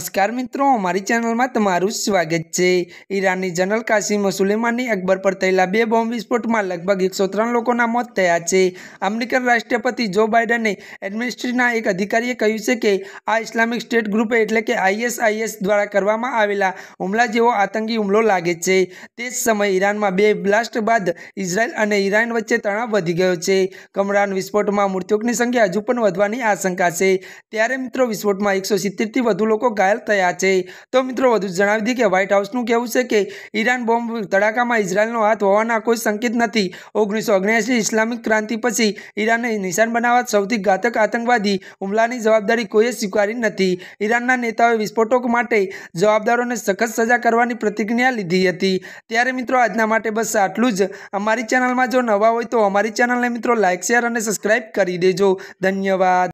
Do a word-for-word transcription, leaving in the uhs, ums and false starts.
नमस्कार मित्रों, हमारी चैनल में तमारू स्वागत है। ईरानी जनरल कासिम सुलेमानी अकबर पर थयेला बे बॉम्ब विस्फोट में लगभग एक सौ त्रण लोकोना मौत थया छे। अमेरिकन राष्ट्रपति जो बाइडने एडमिनिस्ट्रेशनना एक अधिकारीए कह्युं छे के आ इस्लामिक स्टेट ग्रुप एटले के आईएसआईएस द्वारा करवामां आवेला हुमला जेवो आतंकी हुमलो लागे छे। ते ज समय ईरान में बे ब्लास्ट बाद इजरायल अने ईरान वच्चे तणाव वधी गयो छे। कमरान विस्फोट में मृतकोनी संख्या हजू पण वधवानी आशंका छे। त्यारे मित्रों विस्फोट में एक सौ सित्तेर थी वधु लोको घायल थया छे। तो मित्रों वधु जणावी दी के व्हाइट हाउसनुं कहेवुं छे के ईरान बॉम्ब धड़ाकामां इजरायलनो हाथ होवाना कोई संकेत नथी। ओगनीस सौ ओगण्यासी इस्लामिक क्रांति पछी ईरानने निशान बनाववा सौथी घातक आतंकवादी हुमलानी जवाबदारी कोઈએ स्वीकारी नथी। ईरानना नेताओए विस्फोटो माटे जवाबदारोने सखत सजा करवानी प्रतिज्ञा लीधी हती। त्यारे मित्रों आजना माटे बस आटલું જ। અમારી ચેનલમાં જો નવા હોય તો અમારી ચેનલને મિત્રો લાइक शेर અને સબસ્क्राइब કરી દેજો। धन्यवाद।